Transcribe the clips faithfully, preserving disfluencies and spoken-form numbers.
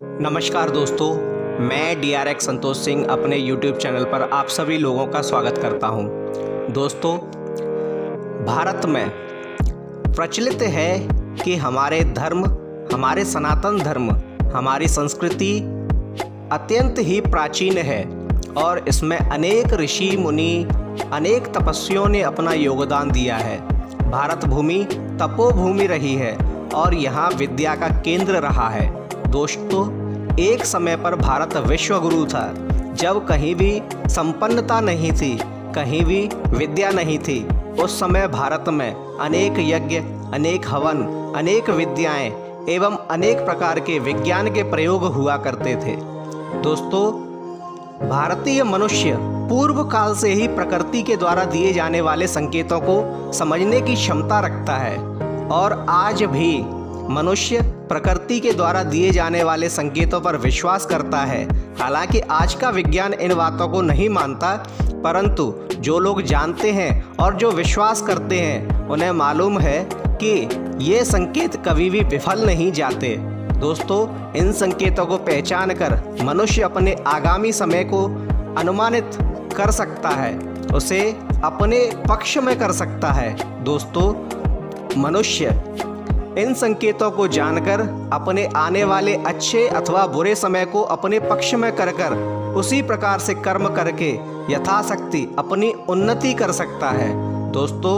नमस्कार दोस्तों, मैं D R X Santosh Singh अपने यूट्यूब चैनल पर आप सभी लोगों का स्वागत करता हूं। दोस्तों, भारत में प्रचलित है कि हमारे धर्म, हमारे सनातन धर्म, हमारी संस्कृति अत्यंत ही प्राचीन है और इसमें अनेक ऋषि मुनि, अनेक तपस्वियों ने अपना योगदान दिया है। भारत भूमि तपोभूमि रही है और यहाँ विद्या का केंद्र रहा है। दोस्तों, एक समय पर भारत विश्वगुरु था, जब कहीं भी संपन्नता नहीं थी, कहीं भी विद्या नहीं थी। उस समय भारत में अनेक यज्ञ, अनेक हवन, अनेक विद्याएं एवं अनेक प्रकार के विज्ञान के प्रयोग हुआ करते थे। दोस्तों, भारतीय मनुष्य पूर्व काल से ही प्रकृति के द्वारा दिए जाने वाले संकेतों को समझने की क्षमता रखता है और आज भी मनुष्य प्रकृति के द्वारा दिए जाने वाले संकेतों पर विश्वास करता है। हालांकि आज का विज्ञान इन बातों को नहीं मानता, परंतु जो लोग जानते हैं और जो विश्वास करते हैं उन्हें मालूम है कि ये संकेत कभी भी विफल नहीं जाते। दोस्तों, इन संकेतों को पहचान कर मनुष्य अपने आगामी समय को अनुमानित कर सकता है, उसे अपने पक्ष में कर सकता है। दोस्तों, मनुष्य इन संकेतों को जानकर अपने आने वाले अच्छे अथवा बुरे समय को अपने पक्ष में कर कर उसी प्रकार से कर्म करके यथाशक्ति अपनी उन्नति कर सकता है। दोस्तों,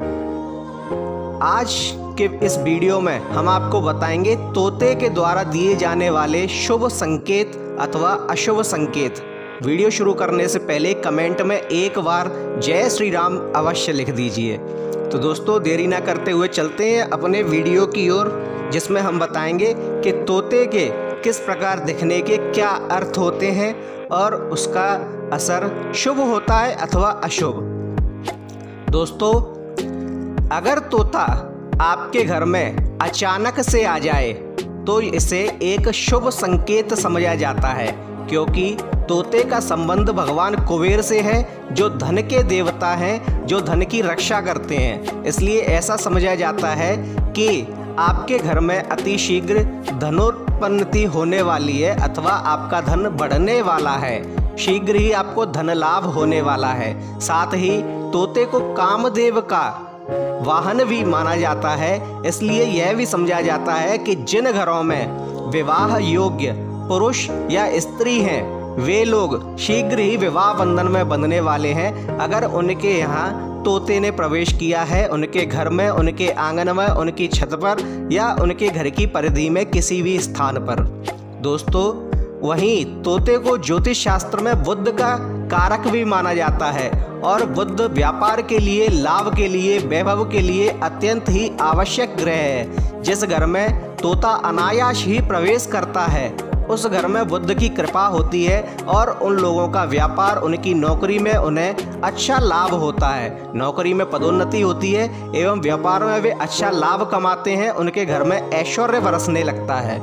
आज के इस वीडियो में हम आपको बताएंगे तोते के द्वारा दिए जाने वाले शुभ संकेत अथवा अशुभ संकेत। वीडियो शुरू करने से पहले कमेंट में एक बार जय श्री राम अवश्य लिख दीजिए। तो दोस्तों, देरी ना करते हुए चलते हैं अपने वीडियो की ओर, जिसमें हम बताएंगे कि तोते के किस प्रकार दिखने के क्या अर्थ होते हैं और उसका असर शुभ होता है अथवा अशुभ। दोस्तों, अगर तोता आपके घर में अचानक से आ जाए तो इसे एक शुभ संकेत समझा जाता है, क्योंकि तोते का संबंध भगवान कुबेर से है, जो धन के देवता हैं, जो धन की रक्षा करते हैं। इसलिए ऐसा समझा जाता है कि आपके घर में अति शीघ्र धनोत्पन्नति होने वाली है अथवा आपका धन बढ़ने वाला है, शीघ्र ही आपको धन लाभ होने वाला है। साथ ही तोते को कामदेव का वाहन भी माना जाता है, इसलिए यह भी समझा जाता है कि जिन घरों में विवाह योग्य पुरुष या स्त्री हैं, वे लोग शीघ्र ही विवाह बंधन में बंधने वाले हैं। अगर उनके यहाँ तोते ने प्रवेश किया है, उनके घर में, उनके आंगन में, उनकी छत पर या उनके घर की परिधि में किसी भी स्थान पर। दोस्तों, वहीं तोते को ज्योतिष शास्त्र में बुद्ध का कारक भी माना जाता है और बुद्ध व्यापार के लिए, लाभ के लिए, वैभव के लिए अत्यंत ही आवश्यक ग्रह है। जिस घर में तोता अनायास ही प्रवेश करता है, उस घर में बुद्ध की कृपा होती है और उन लोगों का व्यापार, उनकी नौकरी में उन्हें अच्छा लाभ होता है। नौकरी में पदोन्नति होती है एवं व्यापार में वे अच्छा लाभ कमाते हैं, उनके घर में ऐश्वर्य बरसने लगता है।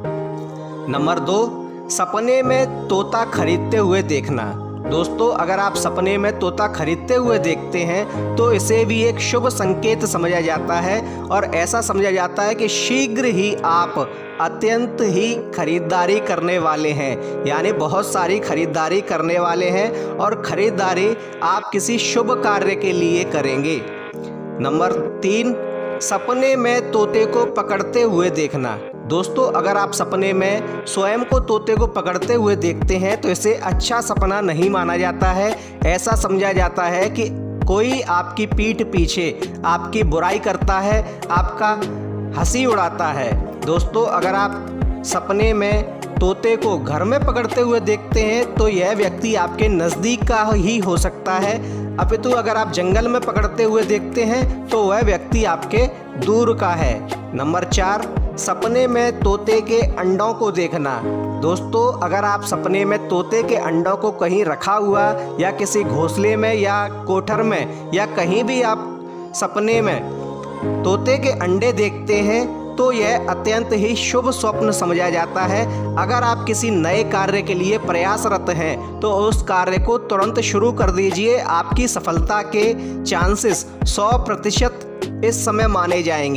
नंबर दो, सपने में तोता खरीदते हुए देखना। दोस्तों, अगर आप सपने में तोता खरीदते हुए देखते हैं तो इसे भी एक शुभ संकेत समझा जाता है और ऐसा समझा जाता है कि शीघ्र ही आप अत्यंत ही खरीदारी करने वाले हैं, यानी बहुत सारी खरीदारी करने वाले हैं और खरीदारी आप किसी शुभ कार्य के लिए करेंगे। नंबर तीन, सपने में तोते को पकड़ते हुए देखना। दोस्तों, अगर आप सपने में स्वयं को तोते को पकड़ते हुए देखते हैं तो इसे अच्छा सपना नहीं माना जाता है। ऐसा समझा जाता है कि कोई आपकी पीठ पीछे आपकी बुराई करता है, आपका हंसी उड़ाता है। दोस्तों, अगर आप सपने में तोते को घर में पकड़ते हुए देखते हैं तो यह व्यक्ति आपके नज़दीक का ही हो सकता है, अपितु अगर आप जंगल में पकड़ते हुए देखते हैं तो वह व्यक्ति आपके दूर का है। नंबर चार, सपने में तोते के अंडों को देखना। दोस्तों, अगर आप सपने में तोते के अंडों को कहीं रखा हुआ या किसी घोंसले में या कोठर में या कहीं भी आप सपने में तोते के अंडे देखते हैं तो यह अत्यंत ही शुभ स्वप्न समझा जाता है। अगर आप किसी नए कार्य के लिए प्रयासरत हैं तो उस कार्य को तुरंत शुरू कर दीजिए। आपकी सफलता के चांसेस सौ प्रतिशत इस समय माने जाएंगे।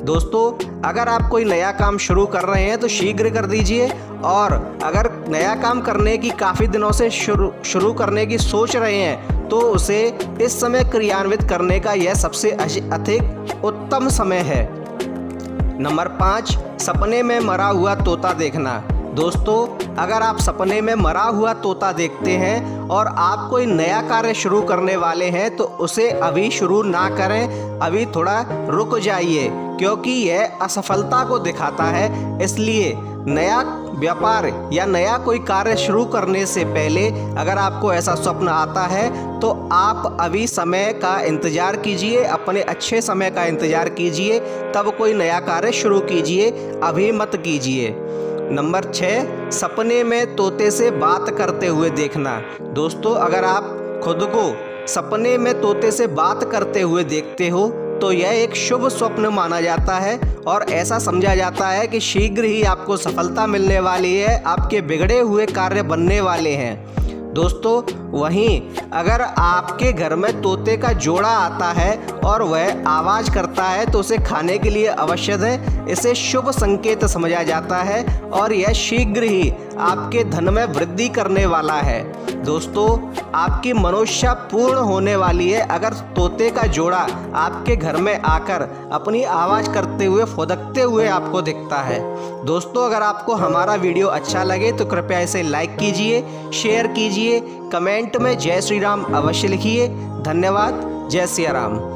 दोस्तों अगर आप कोई नया काम शुरू कर रहे हैं तो शीघ्र कर दीजिए, और अगर नया काम करने की काफ़ी दिनों से शुरू शुरू करने की सोच रहे हैं तो उसे इस समय क्रियान्वित करने का यह सबसे अधिक उत्तम समय है। नंबर पाँच, सपने में मरा हुआ तोता देखना। दोस्तों अगर आप सपने में मरा हुआ तोता देखते हैं और आप कोई नया कार्य शुरू करने वाले हैं तो उसे अभी शुरू ना करें, अभी थोड़ा रुक जाइए, क्योंकि यह असफलता को दिखाता है। इसलिए नया व्यापार या नया कोई कार्य शुरू करने से पहले अगर आपको ऐसा स्वप्न आता है तो आप अभी समय का इंतज़ार कीजिए, अपने अच्छे समय का इंतज़ार कीजिए, तब कोई नया कार्य शुरू कीजिए, अभी मत कीजिए। नंबर छः, सपने में तोते से बात करते हुए देखना। दोस्तों अगर आप खुद को सपने में तोते से बात करते हुए देखते हो तो यह एक शुभ स्वप्न माना जाता है और ऐसा समझा जाता है कि शीघ्र ही आपको सफलता मिलने वाली है, आपके बिगड़े हुए कार्य बनने वाले हैं। दोस्तों वहीं अगर आपके घर में तोते का जोड़ा आता है और वह आवाज़ करता है तो उसे खाने के लिए अवश्य दें, इसे शुभ संकेत समझा जाता है और यह शीघ्र ही आपके धन में वृद्धि करने वाला है। दोस्तों आपकी मनोष्या पूर्ण होने वाली है अगर तोते का जोड़ा आपके घर में आकर अपनी आवाज़ करते हुए फुदकते हुए आपको दिखता है। दोस्तों अगर आपको हमारा वीडियो अच्छा लगे तो कृपया इसे लाइक कीजिए, शेयर कीजिए, कमेंट में जय श्री राम अवश्य लिखिए। धन्यवाद। जय सिया राम।